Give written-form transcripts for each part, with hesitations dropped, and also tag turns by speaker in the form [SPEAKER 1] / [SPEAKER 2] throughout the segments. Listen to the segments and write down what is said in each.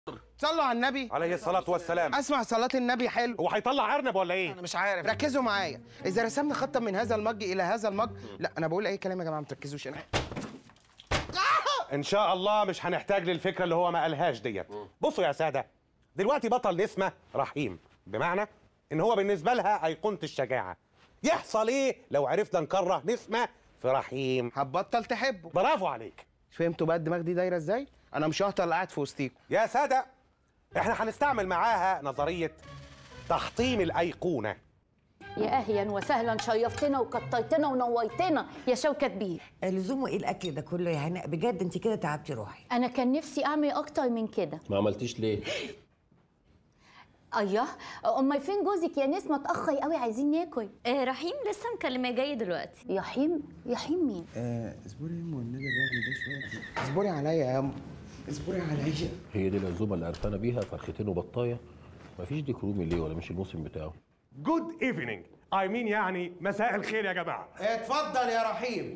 [SPEAKER 1] صلوا على النبي
[SPEAKER 2] عليه الصلاة والسلام.
[SPEAKER 1] اسمع صلاة النبي حلو.
[SPEAKER 2] هو هيطلع ارنب ولا ايه؟
[SPEAKER 1] انا مش عارف. ركزوا معايا، اذا رسمنا خطا من هذا المج الى هذا المج. لا انا بقول اي كلام يا جماعه، ما تركزوش هنا.
[SPEAKER 2] ان شاء الله مش هنحتاج للفكرة اللي هو ما قالهاش ديت. بصوا يا سادة، دلوقتي بطل نسمة رحيم، بمعنى ان هو بالنسبة لها ايقونة الشجاعة. يحصل ايه لو عرفنا نكره نسمة في رحيم؟
[SPEAKER 1] هتبطل تحبه.
[SPEAKER 2] برافو عليك.
[SPEAKER 1] فهمتوا بقى الدماغ دي دايره ازاي؟ انا مش ههطل قاعد في وسطيكم.
[SPEAKER 2] يا سادة، احنا هنستعمل معاها نظرية تحطيم الأيقونة.
[SPEAKER 3] يا اهلا وسهلا، شيفتنا وكطيتنا ونويتنا يا شوكة بيه.
[SPEAKER 4] لزومه ايه الاكل ده كله يا هناء؟ بجد انت كده تعبتي روحي.
[SPEAKER 3] انا كان نفسي اعمل اكتر من كده.
[SPEAKER 5] ما عملتيش ليه؟
[SPEAKER 3] ايوه، امال فين جوزك يا نسمه؟ اتاخر قوي، عايزين ناكل.
[SPEAKER 6] رحيم لسه مكلمه جاي دلوقتي.
[SPEAKER 3] يحيم مين؟
[SPEAKER 1] اصبري يا ام والنبي، الراجل ده شويه. اصبري عليا يا ام، اصبري عليا.
[SPEAKER 5] هي دي العزومه اللي قرفانه بيها؟ فرختين وبطايه؟ مفيش ديك رومي ليه؟ ولا مش الموسم بتاعه؟
[SPEAKER 2] جود ايفنينج، اي مين يعني مساء الخير يا جماعة.
[SPEAKER 1] اتفضل يا رحيم.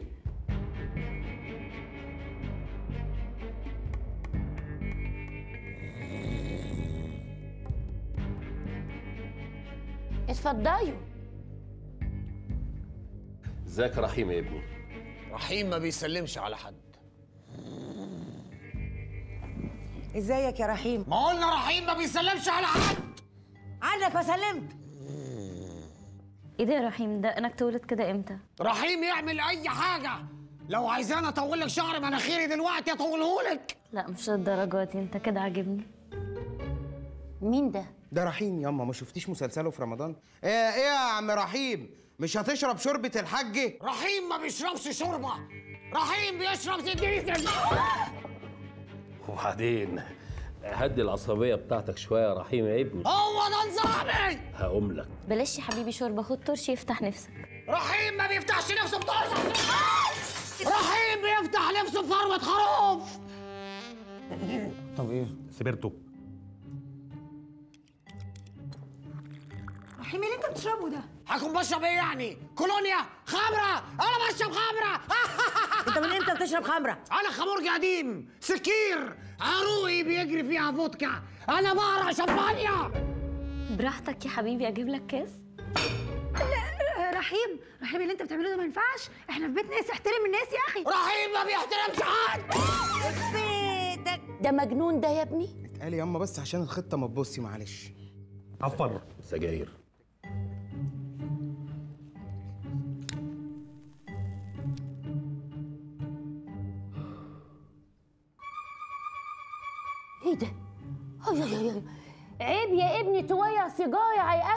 [SPEAKER 3] اتفضلوا.
[SPEAKER 5] ازيك يا رحيم يا ابني؟
[SPEAKER 7] رحيم ما بيسلمش على حد.
[SPEAKER 4] ازيك يا رحيم؟
[SPEAKER 7] ما قلنا رحيم ما بيسلمش على حد.
[SPEAKER 4] عنك ما سلمت.
[SPEAKER 6] ايه ده يا رحيم؟ ده انك تولد كده امتى؟
[SPEAKER 7] رحيم يعمل اي حاجه. لو عايزاني اطول لك شعر مناخيري دلوقتي اطولهولك.
[SPEAKER 6] لا مش للدرجه دي، انت كده عاجبني.
[SPEAKER 3] مين ده؟
[SPEAKER 1] ده رحيم ياما، ما شفتيش مسلسله في رمضان؟ ايه يا عم رحيم، مش هتشرب شوربة الحاج؟
[SPEAKER 7] رحيم ما بيشربش شوربه، رحيم بيشرب ديزل.
[SPEAKER 5] وبعدين هدي العصبيه بتاعتك شويه يا رحيم يا ابني.
[SPEAKER 7] هو ده نظامي.
[SPEAKER 5] هقوم لك.
[SPEAKER 6] بلاش يا حبيبي شوربه، خد طرش يفتح نفسك.
[SPEAKER 7] رحيم ما بيفتحش نفسه بطرش. رحيم بيفتح نفسه بفروه خروف.
[SPEAKER 1] طب ايه؟
[SPEAKER 2] سبرتو.
[SPEAKER 4] رحيم اللي انت بتشربه ده؟
[SPEAKER 7] هكون بشرب ايه يعني؟ كولونيا؟ خمره؟ انا بشرب خمره.
[SPEAKER 4] انت من امتى بتشرب خمره؟
[SPEAKER 7] انا خمرجي قديم، سكير، عروقي بيجري فيها فودكا، انا بقرا شمبانيا.
[SPEAKER 6] براحتك يا حبيبي، اجيب لك كاس.
[SPEAKER 8] رحيم اللي انت بتعمله ده ما ينفعش، احنا في بيت ناس، احترم الناس يا اخي.
[SPEAKER 7] رحيم ما بيحترمش حد.
[SPEAKER 4] بيتك
[SPEAKER 3] ده مجنون ده يا ابني.
[SPEAKER 1] اتقال ياما بس عشان الخطة ما تبصي، معلش.
[SPEAKER 2] عفوا.
[SPEAKER 5] سجاير.
[SPEAKER 3] ايه ده؟ عيب يا ابني تويع سيجاره.